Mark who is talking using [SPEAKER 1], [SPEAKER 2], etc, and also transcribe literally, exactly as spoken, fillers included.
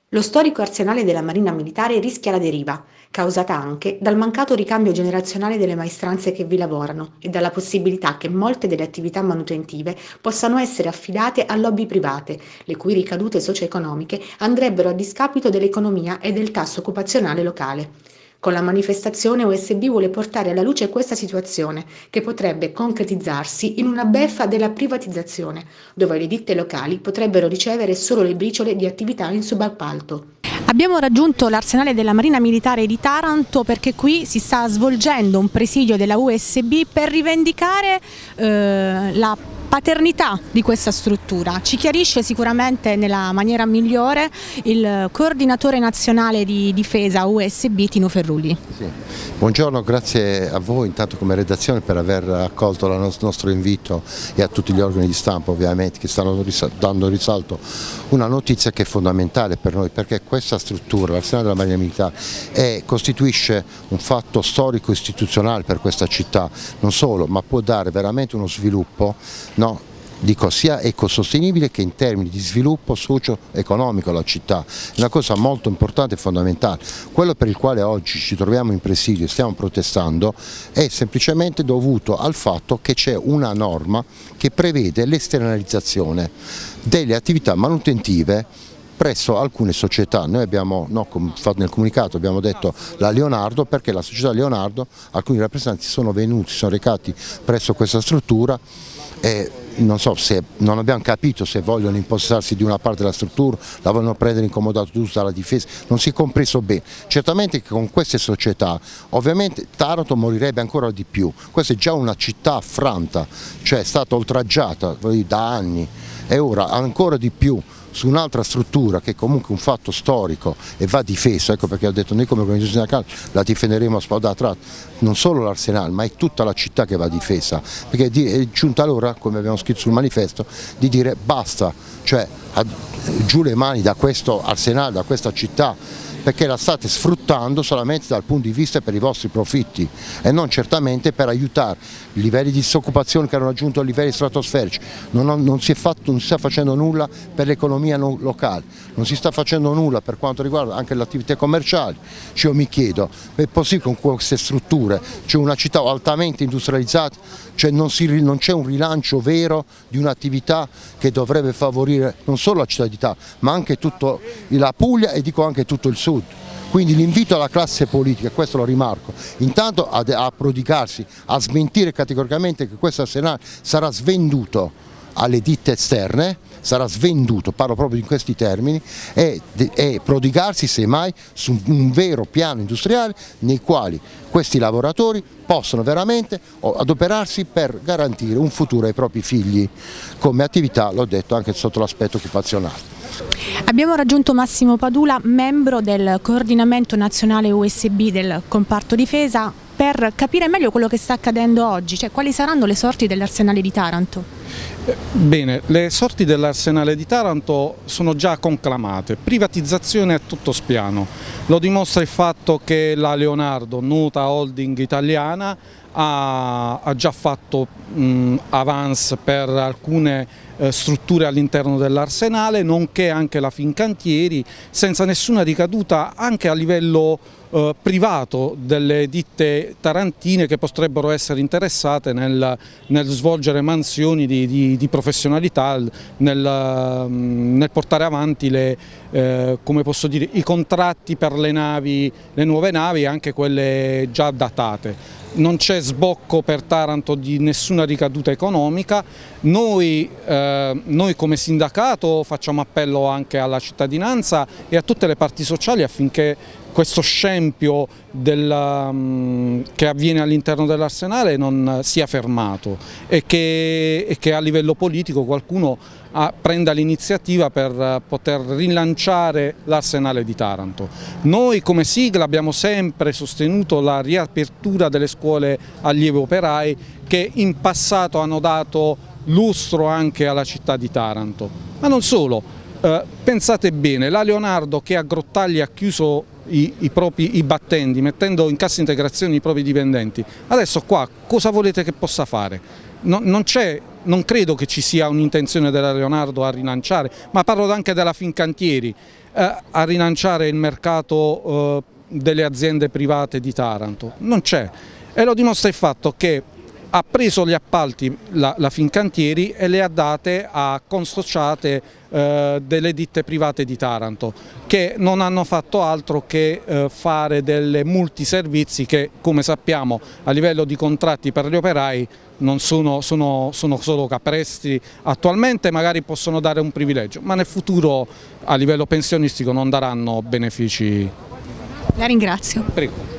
[SPEAKER 1] Lo storico arsenale della Marina Militare rischia la deriva, causata anche dal mancato ricambio generazionale delle maestranze che vi lavorano e dalla possibilità che molte delle attività manutentive possano essere affidate a lobby private, le cui ricadute socio-economiche andrebbero a discapito dell'economia e del tasso occupazionale locale. Con la manifestazione O S B vuole portare alla luce questa situazione, che potrebbe concretizzarsi in una beffa della privatizzazione, dove le ditte locali potrebbero ricevere solo le briciole di attività in subappalto.
[SPEAKER 2] Abbiamo raggiunto l'arsenale della Marina Militare di Taranto perché qui si sta svolgendo un presidio della U S B per rivendicare eh, la paternità di questa struttura. Ci chiarisce sicuramente nella maniera migliore il coordinatore nazionale di difesa U S B Tino Ferrulli.
[SPEAKER 3] Sì. Buongiorno, grazie a voi intanto come redazione per aver accolto il nostro invito e a tutti gli organi di stampa ovviamente che stanno dando risalto una notizia che è fondamentale per noi, perché questa struttura, l'arsenale della Marina Militare, è, costituisce un fatto storico istituzionale per questa città, non solo, ma può dare veramente uno sviluppo, no? Dico, sia ecosostenibile che in termini di sviluppo socio-economico alla città, è una cosa molto importante e fondamentale. Quello per il quale oggi ci troviamo in presidio e stiamo protestando è semplicemente dovuto al fatto che c'è una norma che prevede l'esternalizzazione delle attività manutentive presso alcune società. Noi abbiamo, no, nel comunicato abbiamo detto la Leonardo, perché la società Leonardo, alcuni rappresentanti sono venuti, sono recati presso questa struttura e non so se non abbiamo capito se vogliono impossessarsi di una parte della struttura, la vogliono prendere in comodato tutta dalla difesa, non si è compreso bene. Certamente che con queste società ovviamente Taranto morirebbe ancora di più, questa è già una città affranta, cioè è stata oltraggiata da anni e ora ancora di più su un'altra struttura che è comunque un fatto storico e va difeso. Ecco perché ho detto noi come organizzazione sindacale la difenderemo a spada tratta, non solo l'arsenale ma è tutta la città che va difesa, perché è giunta l'ora, come abbiamo scritto sul manifesto, di dire basta, cioè giù le mani da questo arsenale, da questa città, perché la state sfruttando solamente dal punto di vista per i vostri profitti e non certamente per aiutare i livelli di disoccupazione che hanno raggiunto livelli stratosferici. Non, non, si è fatto, non si sta facendo nulla per l'economia locale, non si sta facendo nulla per quanto riguarda anche le attività commerciali. Cioè, io mi chiedo, è possibile con queste strutture, c'è una città altamente industrializzata, cioè non, non c'è un rilancio vero di un'attività che dovrebbe favorire non solo la cittadinanza ma anche tutta la Puglia e dico anche tutto il sud. Quindi l'invito alla classe politica, questo lo rimarco, intanto a, a prodigarsi, a smentire categoricamente che questo arsenale sarà svenduto alle ditte esterne, sarà svenduto, parlo proprio in questi termini, e, e prodigarsi semmai su un vero piano industriale nei quali questi lavoratori possono veramente adoperarsi per garantire un futuro ai propri figli come attività, l'ho detto, anche sotto l'aspetto occupazionale.
[SPEAKER 2] Abbiamo raggiunto Massimo Padula, membro del coordinamento nazionale U S B del comparto difesa, per capire meglio quello che sta accadendo oggi, cioè quali saranno le sorti dell'arsenale di Taranto.
[SPEAKER 4] Bene, le sorti dell'arsenale di Taranto sono già conclamate, privatizzazione a tutto spiano, lo dimostra il fatto che la Leonardo, nota holding italiana, ha, ha già fatto mh, avance per alcune eh, strutture all'interno dell'arsenale, nonché anche la Fincantieri, senza nessuna ricaduta anche a livello eh, privato delle ditte tarantine che potrebbero essere interessate nel, nel svolgere mansioni di, di, di professionalità, nel, nel portare avanti le, eh, come posso dire, i contratti per le navi, le nuove navi e anche quelle già datate. Non c'è sbocco per Taranto di nessuna ricaduta economica. Noi, eh, noi come sindacato facciamo appello anche alla cittadinanza e a tutte le parti sociali affinché questo scempio del, um, che avviene all'interno dell'arsenale non sia fermato e che, e che a livello politico qualcuno a, prenda l'iniziativa per poter rilanciare l'arsenale di Taranto. Noi come sigla abbiamo sempre sostenuto la riapertura delle scuole allievi operai che in passato hanno dato lustro anche alla città di Taranto, ma non solo. Eh, pensate bene, la Leonardo che a Grottaglie ha chiuso I, i, propri, i battenti, mettendo in cassa integrazione i propri dipendenti. Adesso qua cosa volete che possa fare? non, non c'è, non credo che ci sia un'intenzione della Leonardo a rilanciare, ma parlo anche della Fincantieri, eh, a rilanciare il mercato eh, delle aziende private di Taranto. Non c'è, e lo dimostra il fatto che ha preso gli appalti la, la Fincantieri e le ha date a consociate eh, delle ditte private di Taranto, che non hanno fatto altro che eh, fare delle multiservizi che, come sappiamo, a livello di contratti per gli operai non sono, sono, sono solo caprestri attualmente, magari possono dare un privilegio, ma nel futuro a livello pensionistico non daranno benefici.
[SPEAKER 2] La ringrazio.
[SPEAKER 4] Prego.